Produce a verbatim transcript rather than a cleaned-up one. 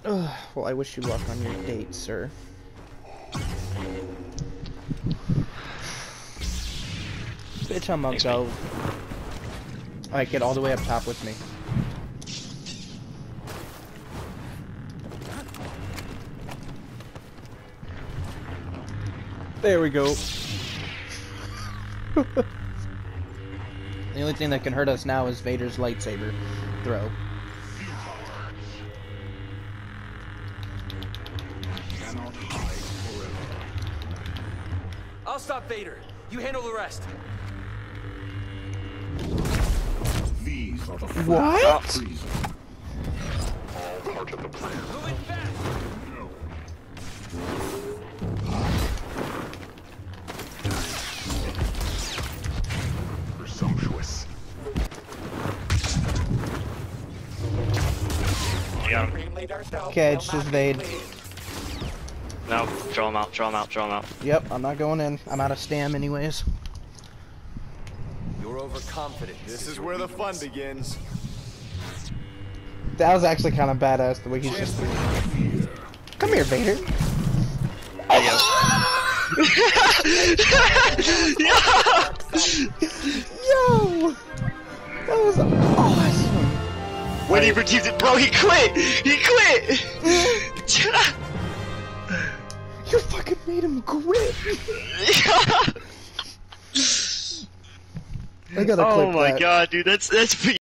Ugh, well, I wish you luck on your date, sir. Bitch, I'm gonna go. Alright, get all the way up top with me. There we go. The only thing that can hurt us now is Vader's lightsaber throw. I'll stop Vader. You handle the rest. These are the What? all part of the plan. Moving fast. Presumptuous. Yeah. Okay, it's just Vade. No, draw him out, draw him out, draw him out. Yep, I'm not going in. I'm out of stam anyways. You're overconfident. This is where the fun begins. That was actually kind of badass the way he's just. Come here, Vader. There you go. Yo! That was awesome! When he redeemed it, bro, he quit! He quit! You fucking made him quit! I gotta Oh clip my that. god, dude, that's that's